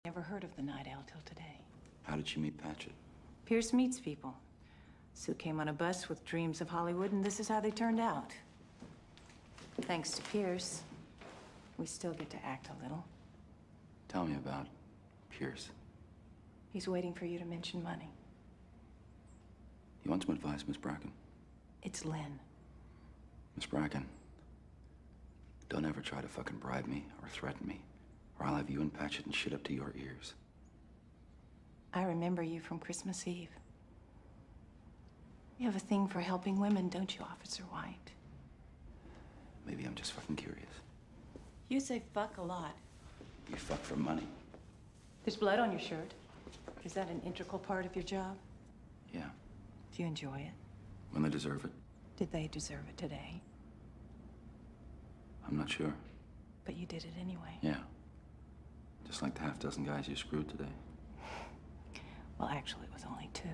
Never heard of the Night Owl till today. How did she meet Patchett? Pierce meets people. Sue came on a bus with dreams of Hollywood, and this is how they turned out. Thanks to Pierce, we still get to act a little. Tell me about Pierce. He's waiting for you to mention money. You want some advice, Miss Bracken? It's Lynn. Miss Bracken, don't ever try to fucking bribe me or threaten me, or I'll have you and Patchett and shit up to your ears. I remember you from Christmas Eve. You have a thing for helping women, don't you, Officer White? Maybe I'm just fucking curious. You say fuck a lot. You fuck for money. There's blood on your shirt. Is that an integral part of your job? Yeah. Do you enjoy it? When they deserve it. Did they deserve it today? I'm not sure. But you did it anyway. Yeah. Just like the half-dozen guys you screwed today. Well, actually, it was only 2.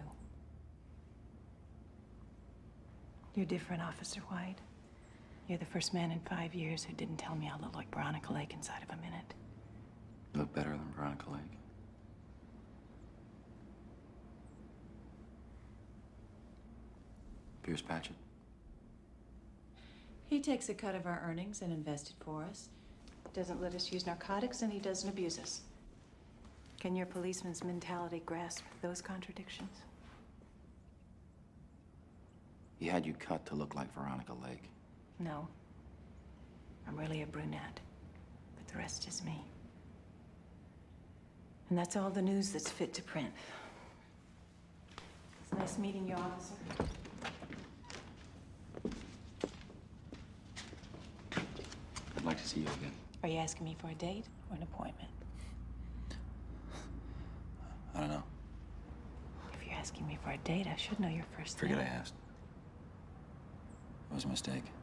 You're different, Officer White. You're the first man in 5 years who didn't tell me I look like Veronica Lake inside of a minute. You look better than Veronica Lake. Pierce Patchett. He takes a cut of our earnings and invests it for us. Doesn't let us use narcotics, and he doesn't abuse us. Can your policeman's mentality grasp those contradictions? He had you cut to look like Veronica Lake. No. I'm really a brunette, but the rest is me. And that's all the news that's fit to print. It's nice meeting you, officer. I'd like to see you again. Are you asking me for a date or an appointment? I don't know. If you're asking me for a date, I should know your first name. Forget I asked. It was a mistake.